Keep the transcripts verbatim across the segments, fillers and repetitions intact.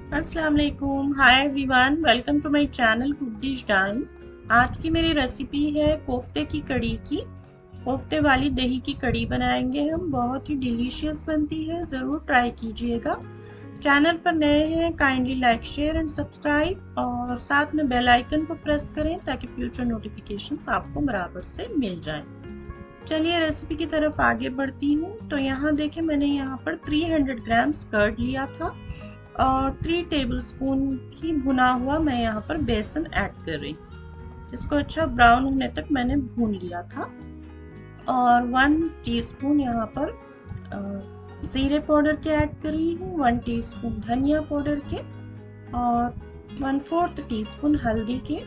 अस्सलाम वालेकुम, hi everyone, welcome to my channel cook dish time. आज की मेरी रेसिपी है कोफ्ते की कड़ी की। कोफ्ते वाली दही की कड़ी बनाएंगे हम, बहुत ही डिलीशियस बनती है, ज़रूर ट्राई कीजिएगा। चैनल पर नए हैं kindly like share and subscribe और साथ में बेल आइकन को प्रेस करें ताकि फ्यूचर नोटिफिकेशंस आपको बराबर से मिल जाएं। चलिए रेसिपी की तरफ आगे बढ़ती हूँ। तो यहाँ देखें, मैंने यहाँ पर तीन सौ ग्राम्स कर्ड लिया था और तीन टेबलस्पून ही भुना हुआ मैं यहाँ पर बेसन ऐड कर रही हूँ। इसको अच्छा ब्राउन होने तक मैंने भून लिया था। और वन टीस्पून यहाँ पर जीरे पाउडर के ऐड कर रही हूँ, वन टीस्पून धनिया पाउडर के और वन फोर्थ टीस्पून हल्दी के।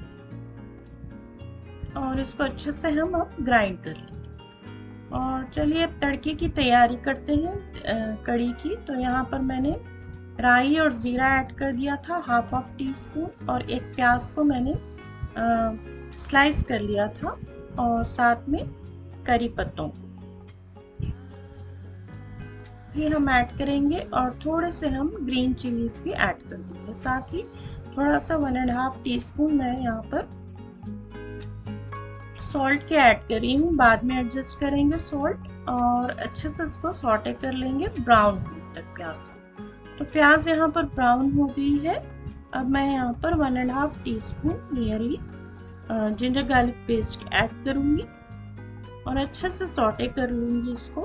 और इसको अच्छे से हम अब ग्राइंड कर लेंगे। और चलिए अब तड़के की तैयारी करते हैं कड़ी की। तो यहाँ पर मैंने राई और ज़ीरा ऐड कर दिया था हाफ ऑफ टी स्पून, और एक प्याज को मैंने आ, स्लाइस कर लिया था, और साथ में करी पत्तों को भी हम ऐड करेंगे, और थोड़े से हम ग्रीन चिलीज भी ऐड कर देंगे। साथ ही थोड़ा सा one and half teaspoon मैं यहाँ पर सॉल्ट के ऐड कर रही हूँ, बाद में एडजस्ट करेंगे सॉल्ट। और अच्छे से इसको सॉटे कर लेंगे ब्राउन होने तक प्याज को। तो प्याज यहाँ पर ब्राउन हो गई है। अब मैं यहाँ पर one and half teaspoon nearly ginger garlic paste add करूंगी और अच्छे से सॉटे कर लूंगी इसको।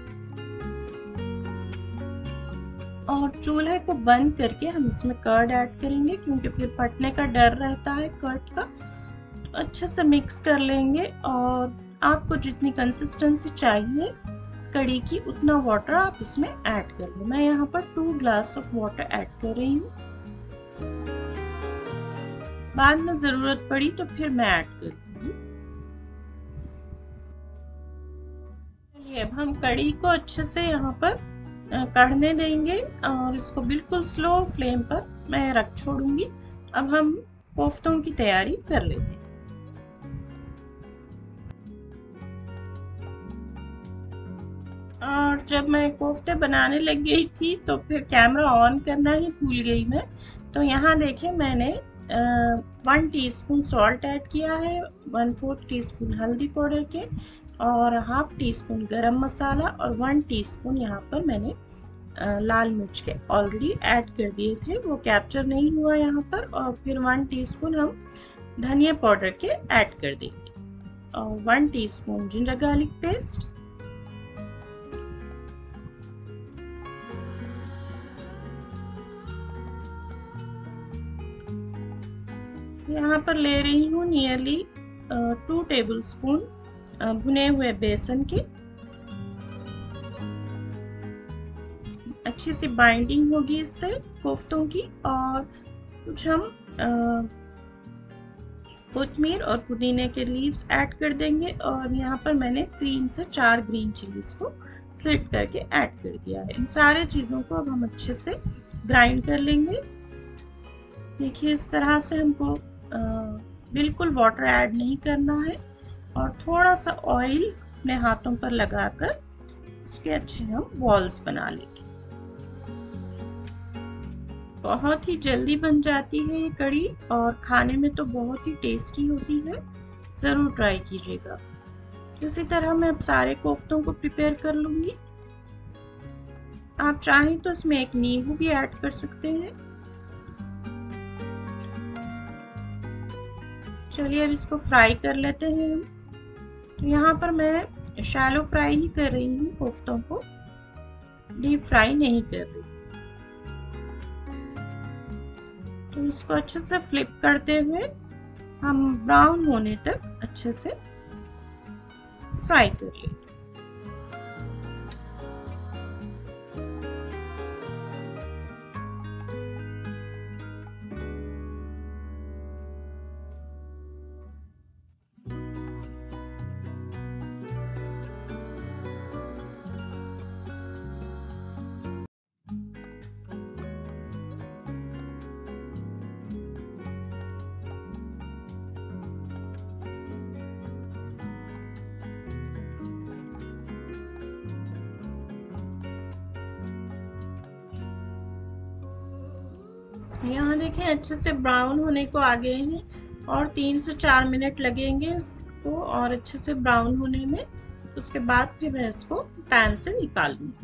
और चूल्हे को बंद करके हम इसमें कर्ड ऐड करेंगे, क्योंकि फिर फटने का डर रहता है कर्ड का। तो अच्छे से मिक्स कर लेंगे, और आपको जितनी कंसिस्टेंसी चाहिए कड़ी की उतना वाटर आप इसमें ऐड कर लें। मैं यहाँ पर two glass of water add कर रही हूँ, बाद में जरूरत पड़ी तो फिर मैं ऐड कर दूंगी। चलिए अब हम कड़ी को अच्छे से यहाँ पर कढ़ने देंगे, और इसको बिल्कुल स्लो फ्लेम पर मैं रख छोड़ूंगी। अब हम कोफ्तों की तैयारी कर लेते हैं। और जब मैं कोफ्ते बनाने लग गई थी तो फिर कैमरा ऑन करना ही भूल गई मैं। तो यहाँ देखें, मैंने वन टीस्पून सॉल्ट ऐड किया है, वन फोर्थ टीस्पून हल्दी पाउडर के, और हाफ टी स्पून गरम मसाला, और वन टीस्पून यहाँ पर मैंने आ, लाल मिर्च के ऑलरेडी ऐड कर दिए थे, वो कैप्चर नहीं हुआ यहाँ पर। और फिर वन टीस्पून हम धनिया पाउडर के ऐड कर देंगे, और one teaspoon ginger garlic paste, यहाँ पर ले रही हूँ नियरली टू टेबल स्पून भुने हुए बेसन के। अच्छी सी बाइंडिंग होगी इससे कोफ्तों की। और कुछ हम कोतमीर और पुदीने के लीव्स ऐड कर देंगे, और यहाँ पर मैंने तीन से चार ग्रीन चिलीज को स्लिट करके ऐड कर दिया है। इन सारे चीज़ों को अब हम अच्छे से ग्राइंड कर लेंगे। देखिए इस तरह से हमको आ, बिल्कुल वाटर ऐड नहीं करना है, और थोड़ा सा ऑयल अपने हाथों पर लगाकर इसके अच्छे हम बॉल्स बना लेंगे। बहुत ही जल्दी बन जाती है ये कड़ी, और खाने में तो बहुत ही टेस्टी होती है, ज़रूर ट्राई कीजिएगा। इसी तरह मैं अब सारे कोफ्तों को प्रिपेयर कर लूँगी। आप चाहें तो इसमें एक नींबू भी ऐड कर सकते हैं। चलिए अब इसको फ्राई कर लेते हैं हम। तो यहाँ पर मैं शैलो फ्राई ही कर रही हूँ, कोफ्तों को डीप फ्राई नहीं कर रही। तो इसको अच्छे से फ्लिप करते हुए हम ब्राउन होने तक अच्छे से फ्राई कर लेंगे। यहाँ देखें अच्छे से ब्राउन होने को आ गए हैं और तीन से चार मिनट लगेंगे इसको और अच्छे से ब्राउन होने में। उसके बाद फिर मैं इसको पैन से निकाल लूँगी।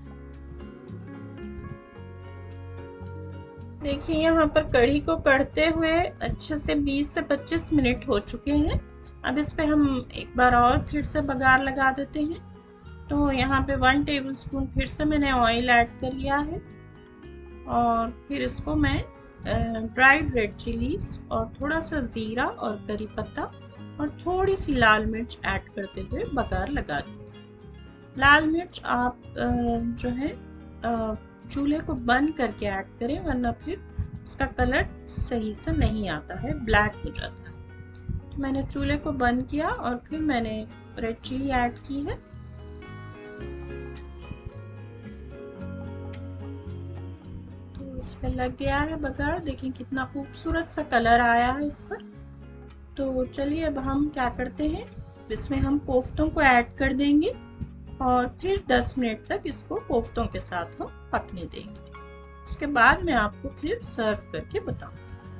देखिए यहाँ पर कढ़ी को कढ़ते हुए अच्छे से बीस से पच्चीस मिनट हो चुके हैं। अब इस पे हम एक बार और फिर से बघार लगा देते हैं। तो यहाँ पे वन टेबलस्पून फिर से मैंने ऑयल ऐड कर लिया है और फिर इसको मैं ड्राइड रेड चिलीज और थोड़ा सा जीरा और करी पत्ता और थोड़ी सी लाल मिर्च ऐड करते हुए बघार लगा दें। लाल मिर्च आप जो है चूल्हे को बंद करके ऐड करें, वरना फिर इसका कलर सही से नहीं आता है, ब्लैक हो जाता है। तो मैंने चूल्हे को बंद किया और फिर मैंने रेड चिली ऐड की है। तो इसमें लग गया है बघार। देखिए कितना खूबसूरत सा कलर आया है इस पर। तो चलिए अब हम क्या करते हैं, इसमें हम कोफ्तों को ऐड कर देंगे और फिर दस मिनट तक इसको कोफ्तों के साथ हम पकने देंगे। उसके बाद मैं आपको फिर सर्व करके बताऊंगी।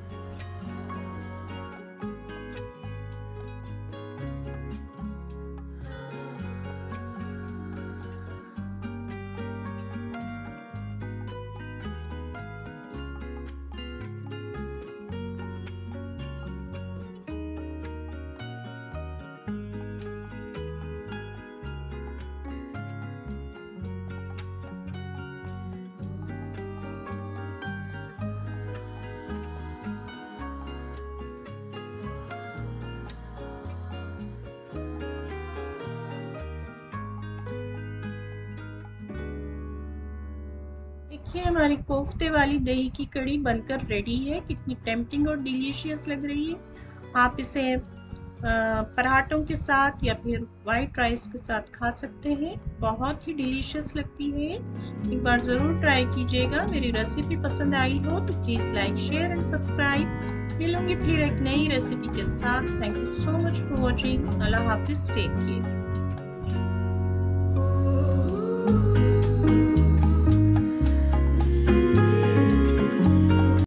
देखिए हमारी कोफ्ते वाली दही की कड़ी बनकर रेडी है। कितनी टेम्पटिंग और डिलीशियस लग रही है। आप इसे पराठों के साथ या फिर वाइट राइस के साथ खा सकते हैं। बहुत ही डिलीशियस लगती है। एक बार ज़रूर ट्राई कीजिएगा। मेरी रेसिपी पसंद आई हो तो please like share and subscribe. मिलूंगी फिर एक नई रेसिपी के साथ। Thank you so much for watching. अल्लाह हाफिज़। Take care.